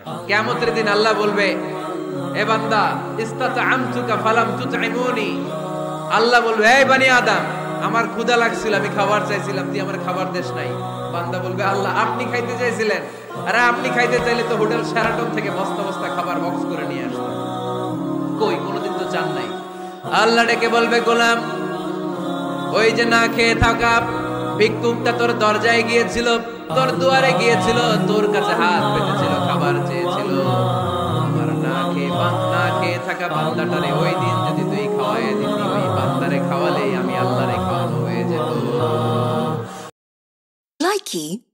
কিয়ামতের দিন আল্লাহ বলবে, এ বান্দা ইস্তাতআমতুকা ফালাম তুতঈমুনি। আল্লাহ বলবে, এই বনি আদম, আমার ক্ষুধা লাগছিল, আমি খাবার চাইছিলাম, তুই আমার খাবার দেস নাই। বান্দা বলবে, আল্লাহ আপনি খাইতে চাইছিলেন, আরে আপনি খাইতে চাইলে তো হোটেল শেরাটন থেকে বস্তা বস্তা খাবার বক্স করে নিয়ে আসতেন, কই কোনোদিন তো চান নাই। আল্লাহ ডেকে বলবে, গোলাম, ওই যে না খেয়ে থাকা ভিক্ষুকটা তোর দরজায় গিয়েছিল, তোর দুয়ারে গিয়েছিল, তোর কাছে হাত পেতেছিল, খাবার চেয়েছিল, আমার না খেয়ে থাকা বান্দাটারে ওই দিন যদি তুই খাওয়াই দিতি, ওই বান্দারে খাওয়ালে আমি আল্লাহরে খাওয়ানো হয়ে যেত। Likey